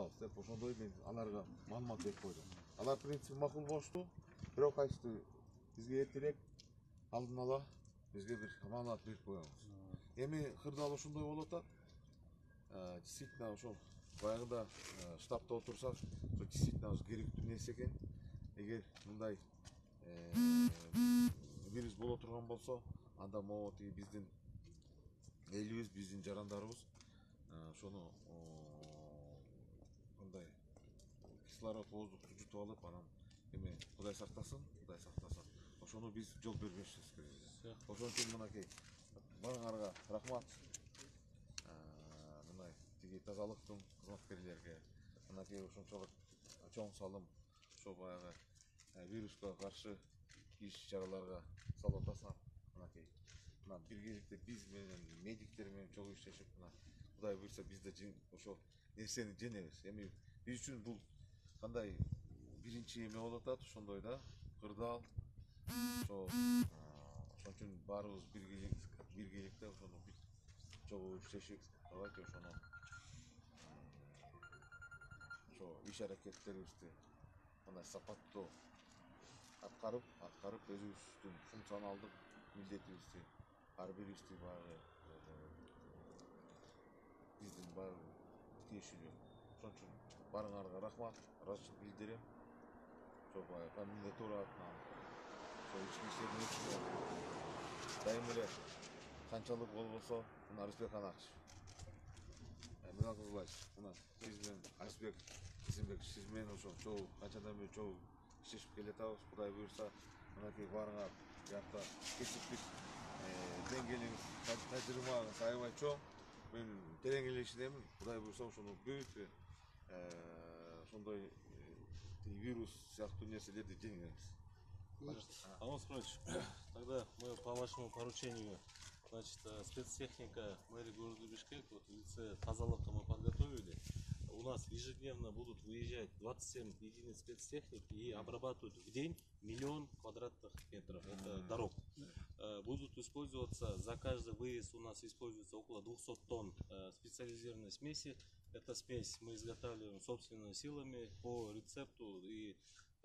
алабыз деп ошондой мен аларга маалымат берип койдум. Алар принципи макул болушту, бирок айтышты бизге эртерээк алдын ала бизге бир маалымат берип коебуз. Эми кырдаал ошондой болуп атат. Действительно ошол баягыда штабта отурсак, действительно керектүү нерсе экен. Эгер мындай вирус боло турган болсо, анда могу биздин элибиз, биздин жарандарыбыз ошону мындай кислород воздухту жутуп алып, анан эми Кудай сактасын, ошону биз жол бербешибиз керек. Ошон үчүн мынакей баарыңарга рахмат. Мындай тиги тазалыктын кызматкерлерге мынакей ошончолук чоң салым ошо баягы вируска каршы иш-чараларга салып атасыңар. Мынакей мына биргеликте биз менен медиктер менен чогуу иштешип, мына Кудай буйрса биз да ошол нерсени жеңебиз. Эми биз үчүн бул кандай биринчи эме болуп атат, ошондой да кырдаал. Ошон үчүн баарыбыз биргеликте ошону чогуу иштешик. Давайте ошону ошо иш-аракеттерибизди мындай сапаттуу аткарып өзүбүздүн функционалдык милдетибизди ар бирибизди баягы биздин баягы тиешелүү. Ошон үчүн баарыңарга рахмат, ыраазычылык билдирем. Ошо баягы комендатура атынан, ошо ички иштер министри дайым эле канчалык болбосо, мына Рысбек Анакович, Мирон Кызылбаевич, мына сиз менен Айсбек Эсенбекович, сиз менен ошо чогуу канчадан бери чогуу иштешип келатабыз. Кудай буйрса, мынакей баарыңар биякта кесиптик деңгээлиңиз, тажрыйбаңыз аябай чоң. Мен терең эле ишенемин. Кудай буйрса, ошону бүт ошондой вирус сыяктуу нерселерди жеңебиз. Алмаз Павлович, тогда мы по вашему поручению, значит, спецтехника мэрии города Бишкек, вот в лице тазалыка мы подготовили. У нас ежедневно будут выезжать 27 единиц спецтехники и обрабатывать в день 1 000 000 квадратных метров дорог. Будут использоваться, за каждый выезд у нас используется около 200 тонн специализированной смеси. Эта смесь мы изготавливаем собственными силами по рецепту и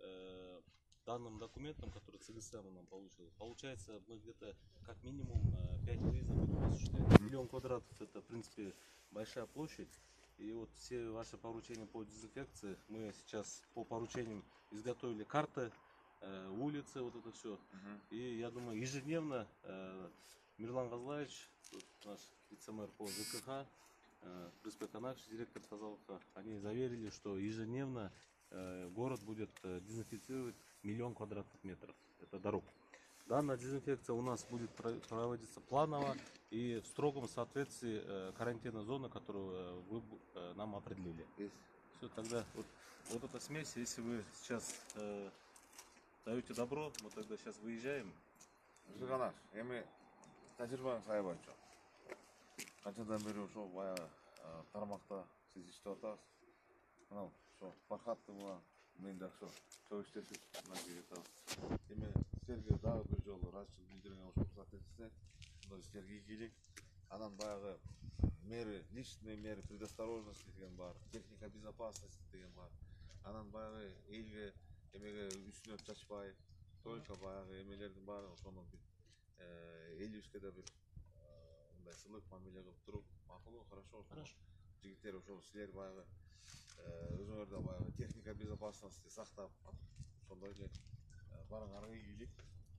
данным документам, которые ЦГСМ нам получил. Получается, мы где-то как минимум 5 выездов будем осуществлять. 1 000 000 квадратов — это, в принципе, большая площадь. И вот все ваши поручения по дезинфекции, мы сейчас по поручениям изготовили карты, улицы, вот это все. И я думаю, ежедневно Мирлан Газлаевич, наш вице-мэр по ЖКХ, Рысбек Анакович, директор тазалыка, они заверили, что ежедневно город будет дезинфицировать 1 000 000 квадратных метров. Это дорог. Данная дезинфекция у нас будет проводиться планово и в строгом соответствии карантинной зоны, которую вы нам определили. Все, тогда вот эта смесь, если вы сейчас даете добро, мы тогда сейчас выезжаем. Жиганаш, эми тажрыйбаңыз аябай чоң. Канчадан бери ошо баягы тармакта сиз иштеп атасыз. Мына ошо Фархатты менен мен да ошо чогуу иштешип атабыз. Эми силерге дагы бир жолу ыраазычылык билдиргенге ошо уруксат этсеңер, мындай иштерге ийгилик. Анан баягы меры, личные меры предосторожности деген бар, техника безопасности деген бар. Анан баягы элге эмеге үстүнө чачпай, только баягы эмелердин баары ошону элибизге да бир мындай сылык мамиле кылып туруп, макулбу, хорошо. Жигиттер ошол силер баягы өзүңөр да баягы техника безопасности сактап, ошондой эле баарыңарга ийгилик.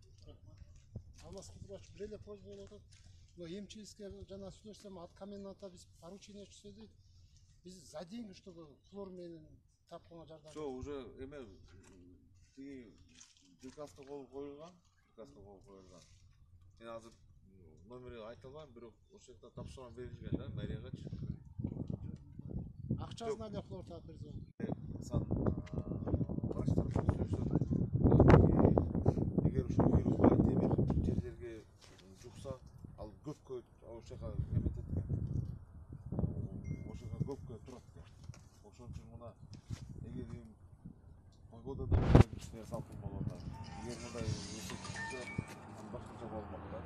Алмаз Кызылбаевич, бир эле просьба болуп атат. Но эмчиликке жана сүйлөшсөм, от коменданта биз поручение түзөдүк. Биз за деньги, чтобы хлор менен тапканга жардам. Жок, уже эме тиги приказга кол коюлган, Мен азыр номери айта албайм, бирок ошол жакта тапшырма берилген да мэриягачы. Акчасын эле хлор таап берсе болот. Сан врачтар сүйлөшөт. Эгер ошол вирус баягы темир жерлерге жукса, ал көпкө ошол жака эметет экен. Ошол жака көпкө турат экен. Ошон үчүн мына эгер погода да кичине салкын болуп атат. Эгер мындай эсептесе, башкача болмок да.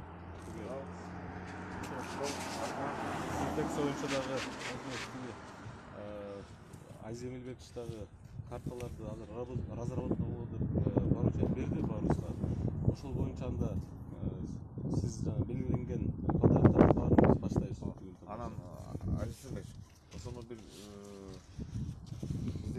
Инфекция боюнча дагы Айземелбековичтагы карталарды азыр разработка кылып поручение берди Баруска. Ошол боюнча анда сиз жана белгиленген квадраттарды баарыңыз баштайсыз. Анан Алисимбек, ошону бир бизде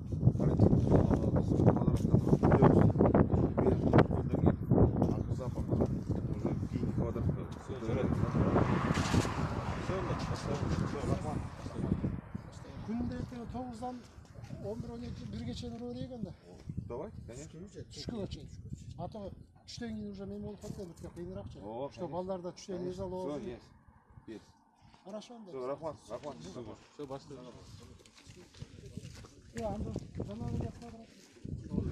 Күнде ертең 9-дан 11-12-1-ге чейин урабайт экен да. Давай, конечно. Түшкөгө чейин. А то 3-тен кийин уже мен болуп калат бизге кыйыныраакчы. О, Что балдар да 3-тен эже алып Все, алып. есть. Хорошо анда. Все, рахмат. Все, баштайбыз. Анда жанагы жакка барат.